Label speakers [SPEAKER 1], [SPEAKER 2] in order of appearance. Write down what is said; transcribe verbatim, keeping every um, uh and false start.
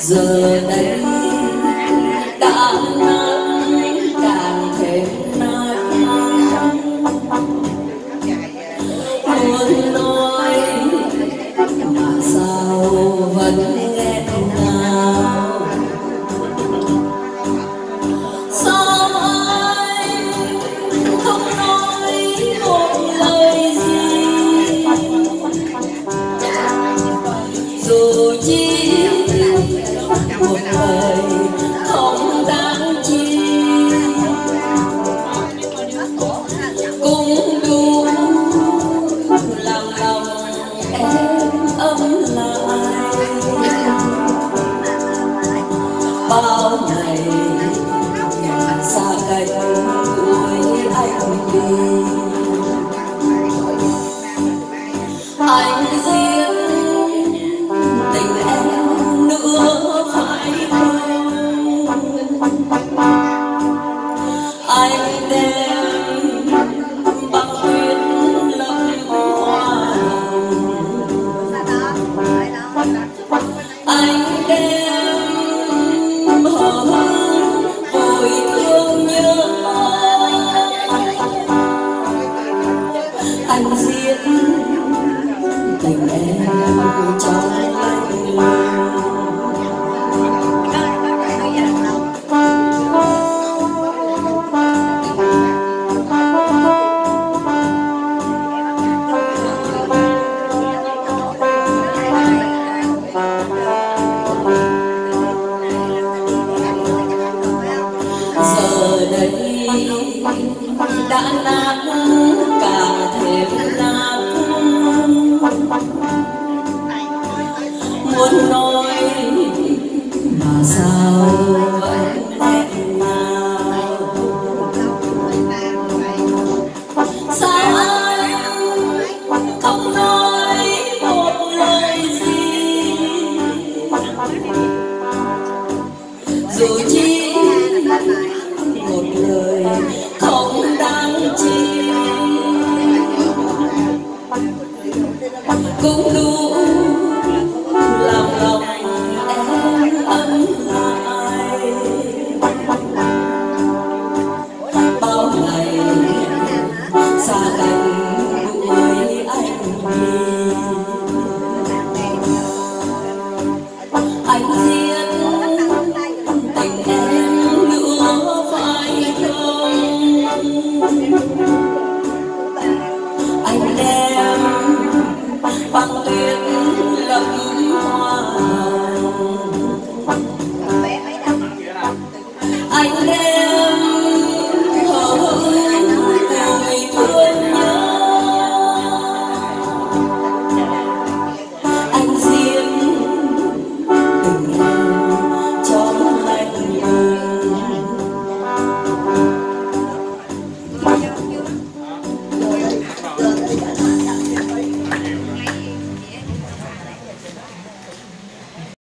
[SPEAKER 1] giờ đây đã nát càng thêm nát. Muốn nói mà sao vẫn nghẹn ngào. Sao anh không nói một lời gì, dù chỉ một lời không đáng chi cũng đủ làm lòng em ấm lại. Bao ngày xa cách cuối anh đi, anh riêng tình em nữa phải không? Anh đem băng tuyết lấp hoa, anh đem hờ hững vội thương nhớ. Anh giết tình em trong anh lòng. Giờ đây đã nát càng thêm nát. Muốn nói mà sao vẫn nghẹn ngào. Sao anh không nói một lời gì, dù chỉ một lời không đáng chi cũng đủ làm lòng em ấm lại. Bao ngày xa cách cuối anh đi, anh riêng tình em nữa phải không? Anh đem băng tuyết lấp hoa, anh đem hờ hững vội thương nhớ. Anh riêng tình em trong lạnh lùng.
[SPEAKER 2] Rồi